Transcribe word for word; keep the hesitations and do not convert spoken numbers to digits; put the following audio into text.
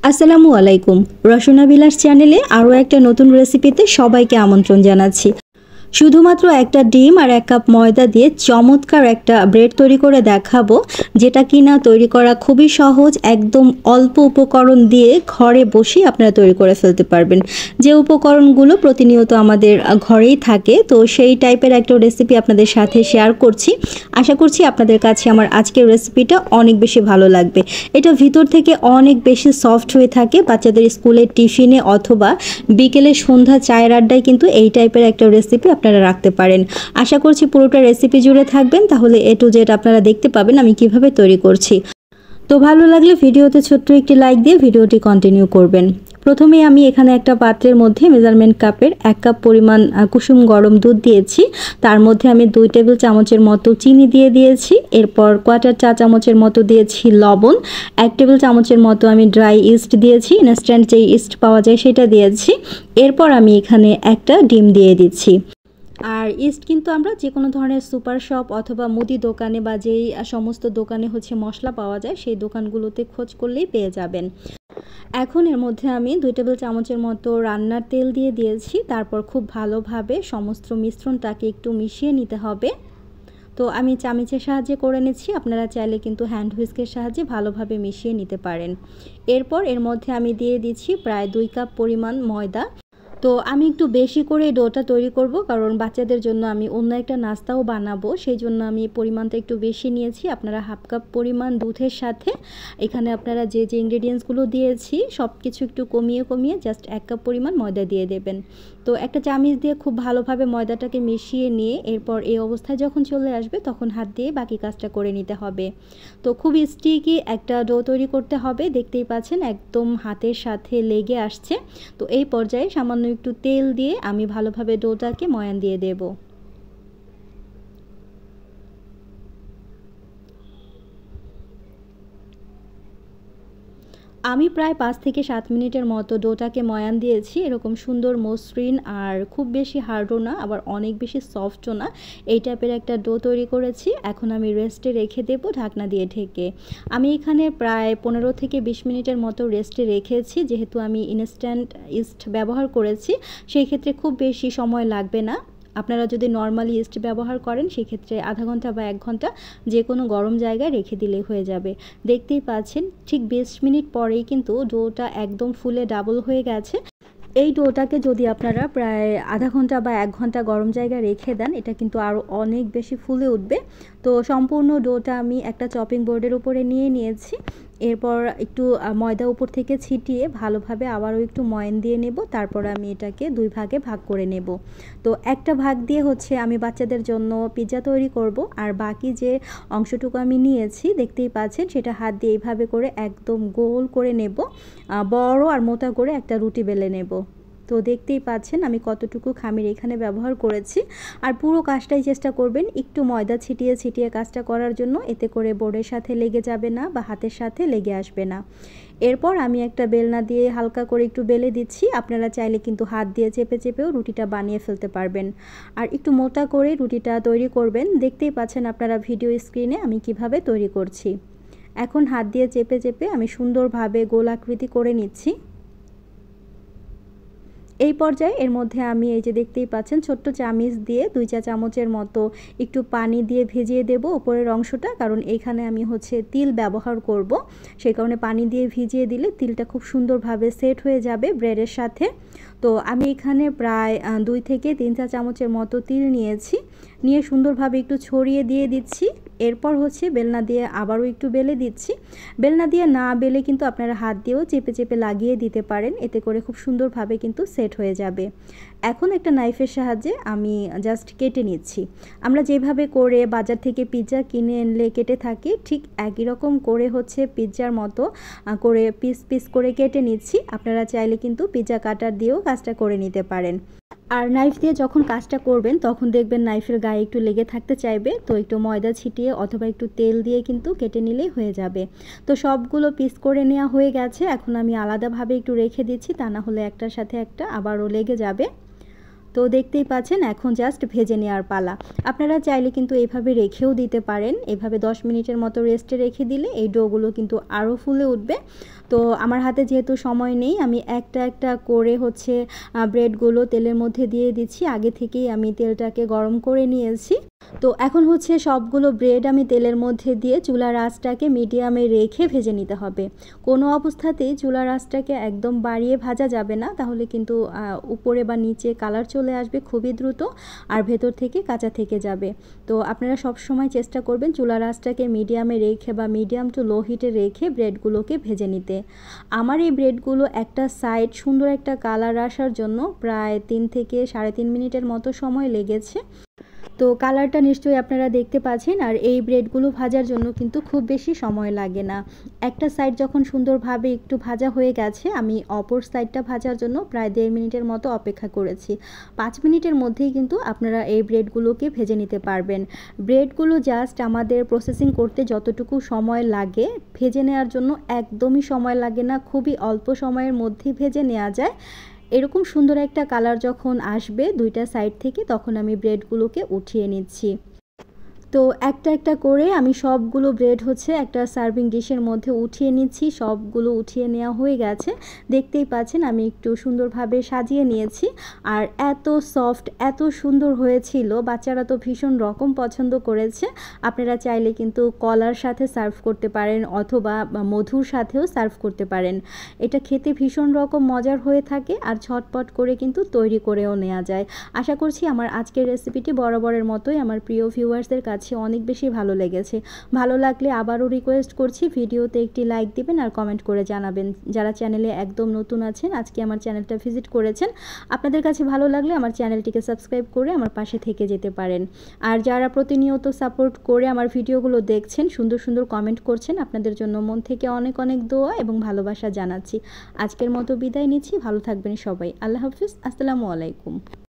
আসসালামু আলাইকুম। রসনা বিলাস চ্যানেলে আরও একটা নতুন রেসিপিতে সবাইকে আমন্ত্রণ জানাচ্ছি। শুধুমাত্র একটা ডিম আর এক কাপ ময়দা দিয়ে চমৎকার একটা ব্রেড তৈরি করে দেখাবো, যেটা কিনা তৈরি করা খুবই সহজ। একদম অল্প উপকরণ দিয়ে ঘরে বসেই আপনারা তৈরি করে ফেলতে পারবেন, যে উপকরণগুলো প্রতিনিয়ত আমাদের ঘরেই থাকে। তো সেই টাইপের একটা রেসিপি আপনাদের সাথে শেয়ার করছি। আশা করছি আপনাদের কাছে আমার আজকের রেসিপিটা অনেক বেশি ভালো লাগবে। এটা ভিতর থেকে অনেক বেশি সফট হয়ে থাকে। বাচ্চাদের স্কুলের টিফিনে অথবা বিকেলে সন্ধ্যা চায়ের আড্ডায় কিন্তু এই টাইপের একটা রেসিপি আপনারা রাখতে পারেন। আশা করছি পুরোটা রেসিপি জুড়ে থাকবেন, তাহলে এ টু জেড আপনারা দেখতে পাবেন আমি কিভাবে তৈরি করছি। তো ভালো লাগলে ভিডিওতে ছোট্ট একটি লাইক দিয়ে ভিডিওটি কন্টিনিউ করবেন। প্রথমে আমি এখানে একটা পাত্রের মধ্যে মেজারমেন্ট কাপের এক কাপ পরিমাণ কুসুম গরম দুধ দিয়েছি। তার মধ্যে আমি দুই টেবিল চামচের মতো চিনি দিয়ে দিয়েছি। এরপর কোয়ার্টার চা চামচের মতো দিয়েছি লবণ। এক টেবিল চামচের মতো আমি ড্রাই ইস্ট দিয়েছি, ইনস্ট্যান্ট যে ইস্ট পাওয়া যায় সেটা দিয়েছি। এরপর আমি এখানে একটা ডিম দিয়ে দিচ্ছি। আর ইস্ট কিন্তু আমরা যে কোনো ধরনের সুপার শপ অথবা মুদি দোকানে বা যেই সমস্ত দোকানে হচ্ছে মশলা পাওয়া যায় সেই দোকানগুলোতে খোঁজ করলেই পেয়ে যাবেন। এখন এর মধ্যে আমি দুই টেবিল চামচের মতো রান্নার তেল দিয়ে দিয়েছি। তারপর খুব ভালোভাবে সমস্ত মিশ্রণটাকে একটু মিশিয়ে নিতে হবে। তো আমি চামচের সাহায্যে করে নিচ্ছি, আপনারা চাইলে কিন্তু হ্যান্ড হুইস্কের সাহায্যে ভালোভাবে মিশিয়ে নিতে পারেন। এরপর এর মধ্যে আমি দিয়ে দিচ্ছি প্রায় দুই কাপ পরিমাণ ময়দা। তো আমি একটু বেশি করে ডোটা তৈরি করব, কারণ বাচ্চাদের জন্য আমি অন্য একটা নাস্তাও বানাবো, সেই জন্য আমি পরিমাণটা একটু বেশি নিয়েছি। আপনারা হাফ কাপ পরিমাণ দুধের সাথে এখানে আপনারা যে যে ইনগ্রেডিয়েন্টসগুলো দিয়েছি সব কিছু একটু কমিয়ে কমিয়ে জাস্ট এক কাপ পরিমাণ ময়দা দিয়ে দেবেন। তো একটা চামচ দিয়ে খুব ভালোভাবে ময়দাটাকে মিশিয়ে নিয়ে এরপর এই অবস্থায় যখন চলে আসবে তখন হাত দিয়ে বাকি কাজটা করে নিতে হবে। তো খুব স্টিকি একটা ডো তৈরি করতে হবে, দেখতেই পাচ্ছেন একদম হাতের সাথে লেগে আসছে। তো এই পর্যায়ে সামান্য একটু তেল দিয়ে আমি ভালোভাবে ডোটাকে ময়ান দিয়ে দেব। আমি প্রায় পাঁচ থেকে সাত মিনিটের মতো ডোটাকে ময়ান দিয়েছি। এরকম সুন্দর মসৃণ আর খুব বেশি হার্ডও না আবার অনেক বেশি সফটও না, এই টাইপের একটা ডো তৈরি করেছি। এখন আমি রেস্টে রেখে দেব ঢাকনা দিয়ে ঢেকে। আমি এখানে প্রায় পনেরো থেকে বিশ মিনিটের মতো রেস্টে রেখেছি। যেহেতু আমি ইনস্ট্যান্ট ইস্ট ব্যবহার করেছি সেই ক্ষেত্রে খুব বেশি সময় লাগবে না। আপনারা যদি নর্মালি ইস্ট ব্যবহার করেন সেক্ষেত্রে আধা ঘন্টা বা এক ঘন্টা যে কোনো গরম জায়গায় রেখে দিলে হয়ে যাবে। দেখতেই পাচ্ছেন ঠিক বিশ মিনিট পরেই কিন্তু ডোটা একদম ফুলে ডাবল হয়ে গেছে। এই ডোটাকে যদি আপনারা প্রায় আধা ঘন্টা বা এক ঘন্টা গরম জায়গায় রেখে দেন এটা কিন্তু আরও অনেক বেশি ফুলে উঠবে। তো সম্পূর্ণ ডোটা আমি একটা চপিং বোর্ডের উপরে নিয়ে নিয়েছি। এরপর একটু ময়দা উপর থেকে ছিটিয়ে ভালোভাবে আবারও একটু ময়ান দিয়ে নেব। তারপর আমি এটাকে দুই ভাগে ভাগ করে নেব। তো একটা ভাগ দিয়ে হচ্ছে আমি বাচ্চাদের জন্য পিৎজা তৈরি করব, আর বাকি যে অংশটুকু আমি নিয়েছি দেখতেই পাচ্ছেন সেটা হাত দিয়ে এইভাবে করে একদম গোল করে নেব, বড় আর মোটা করে একটা রুটি বেলে নেব। তো দেখতেই পাচ্ছেন আমি কতটুকু খামির এখানে ব্যবহার করেছি। আর পুরো কাজটাই চেষ্টা করবেন একটু ময়দা ছিটিয়ে ছিটিয়ে কাজটা করার জন্য, এতে করে বোর্ডের সাথে লেগে যাবে না বা হাতের সাথে লেগে আসবে না। এরপর আমি একটা বেলনা দিয়ে হালকা করে একটু বেলে দিচ্ছি। আপনারা চাইলে কিন্তু হাত দিয়ে চেপে চেপেও রুটিটা বানিয়ে ফেলতে পারবেন। আর একটু মোটা করে রুটিটা তৈরি করবেন। দেখতেই পাচ্ছেন আপনারা ভিডিও স্ক্রিনে আমি কিভাবে তৈরি করছি। এখন হাত দিয়ে চেপে চেপে আমি সুন্দরভাবে গোল আকৃতি করে নিচ্ছি। এই পর্যায়ে এর মধ্যে আমি এই যে দেখতেই পাচ্ছেন ছোট্ট চামচ দিয়ে দুই চা চামচের মতো একটু পানি দিয়ে ভিজিয়ে দেব উপরের অংশটা, কারণ এইখানে আমি হচ্ছে তিল ব্যবহার করব। সেই কারণে পানি দিয়ে ভিজিয়ে দিলে তিলটা খুব সুন্দরভাবে সেট হয়ে যাবে ব্রেডের সাথে। তো আমি এখানে প্রায় দুই থেকে তিন চা চামচের মতো তিল নিয়েছি, নিয়ে সুন্দরভাবে একটু ছড়িয়ে দিয়ে দিচ্ছি। এরপর হচ্ছে বেলনা দিয়ে আবারও একটু বেলে দিচ্ছি। বেলনা দিয়ে না বেলে কিন্তু আপনারা হাত দিয়েও চেপে চেপে লাগিয়ে দিতে পারেন, এতে করে খুব সুন্দরভাবে কিন্তু সেট হয়ে যাবে। এখন একটা নাইফের সাহায্যে আমি জাস্ট কেটে নিচ্ছি। আমরা যেভাবে করে বাজার থেকে পিৎজা কিনে এনলে কেটে থাকি ঠিক একই রকম করে হচ্ছে পিৎজার মতো করে পিস পিস করে কেটে নিচ্ছি। আপনারা চাইলে কিন্তু পিৎজা কাটার দিয়েও কাজটা করে নিতে পারেন। আর নাইফ দিয়ে যখন কাজটা করবেন তখন দেখবেন নাইফের গায়ে একটু লেগে থাকতে চাইবে, তো একটু ময়দা ছিটিয়ে অথবা একটু তেল দিয়ে কিন্তু কেটে নিলেই হয়ে যাবে। তো সবগুলো পিস করে নেওয়া হয়ে গেছে। এখন আমি আলাদাভাবে একটু রেখে দিচ্ছি, তা না হলে একটার সাথে একটা আবারও লেগে যাবে। তো দেখতেই পাচ্ছেন এখন জাস্ট ভেজে নেওয়ার পালা। আপনারা চাইলে কিন্তু এইভাবে রেখেও দিতে পারেন। এভাবে দশ মিনিটের মতো রেস্টে রেখে দিলে এই ডোগুলো কিন্তু আরও ফুলে উঠবে। তো আমার হাতে যেহেতু সময় নেই, আমি একটা একটা করে হচ্ছে ব্রেডগুলো তেলের মধ্যে দিয়ে দিচ্ছি। আগে থেকেই আমি তেলটাকে গরম করে নিয়েছি। তো এখন হচ্ছে সবগুলো ব্রেড আমি তেলের মধ্যে দিয়ে চুলার আঁচটাকে মিডিয়ামে রেখে ভেজে নিতে হবে। কোনো অবস্থাতেই চুলার আঁচটাকে একদম বাড়িয়ে ভাজা যাবে না, তাহলে কিন্তু উপরে বা নিচে কালার চলে আসবে খুবই দ্রুত, আর ভেতর থেকে কাঁচা থেকে যাবে। তো আপনারা সব সময় চেষ্টা করবেন চুলার আঁচটাকে মিডিয়ামে রেখে বা মিডিয়াম টু লো হিটে রেখে ব্রেডগুলোকে ভেজে নিতে। আমার এই ব্রেডগুলো একটা সাইড সুন্দর একটা কালার আসার জন্য প্রায় তিন থেকে সাড়ে তিন মিনিটের মতো সময় লেগেছে। তো কালারটা নিশ্চয়ই আপনারা দেখতে পাচ্ছেন। আর এই ব্রেডগুলো ভাজার জন্য কিন্তু খুব বেশি সময় লাগে না। একটা সাইড যখন সুন্দরভাবে একটু ভাজা হয়ে গেছে, আমি অপর সাইডটা ভাজার জন্য প্রায় দেড় মিনিটের মতো অপেক্ষা করেছি। পাঁচ মিনিটের মধ্যেই কিন্তু আপনারা এই ব্রেডগুলোকে ভেজে নিতে পারবেন। ব্রেডগুলো জাস্ট আমাদের প্রসেসিং করতে যতটুকু সময় লাগে, ভেজে নেওয়ার জন্য একদমই সময় লাগে না, খুবই অল্প সময়ের মধ্যেই ভেজে নেওয়া যায়। এরকম সুন্দর একটা কালার যখন আসবে দুইটা সাইড থেকে, তখন আমি ব্রেডগুলোকে উঠিয়ে নিচ্ছি। তো একটা একটা করে আমি সবগুলো ব্রেড হচ্ছে একটা সার্ভিং ডিশের মধ্যে উঠিয়ে নিচ্ছি। সবগুলো উঠিয়ে নেওয়া হয়ে গেছে, দেখতেই পাচ্ছেন আমি একটু সুন্দরভাবে সাজিয়ে নিয়েছি। আর এত সফট, এত সুন্দর হয়েছিল, বাচ্চারা তো ভীষণ রকম পছন্দ করেছে। আপনারা চাইলে কিন্তু কলার সাথে সার্ভ করতে পারেন অথবা মধুর সাথেও সার্ভ করতে পারেন। এটা খেতে ভীষণ রকম মজার হয়ে থাকে আর ঝটপট করে কিন্তু তৈরি করেও নেওয়া যায়। আশা করছি আমার আজকের রেসিপিটি বরাবরের মতোই আমার প্রিয় ভিউয়ার্সদের কাছে অনেক বেশি ভালো লেগেছে। ভালো লাগলে আবারও রিকোয়েস্ট করছি ভিডিওতে একটি লাইক দিবেন আর কমেন্ট করে জানাবেন। যারা চ্যানেলে একদম নতুন আছেন, আজকে আমার চ্যানেলটা ভিজিট করেছেন, আপনাদের কাছে ভালো লাগলে আমার চ্যানেলটিকে সাবস্ক্রাইব করে আমার পাশে থেকে যেতে পারেন। আর যারা প্রতিনিয়ত সাপোর্ট করে আমার ভিডিওগুলো দেখছেন, সুন্দর সুন্দর কমেন্ট করছেন, আপনাদের জন্য মন থেকে অনেক অনেক দোয়া এবং ভালোবাসা জানাচ্ছি। আজকের মতো বিদায় নিচ্ছি, ভালো থাকবেন সবাই। আল্লাহ হাফিজ, আসসালামু আলাইকুম।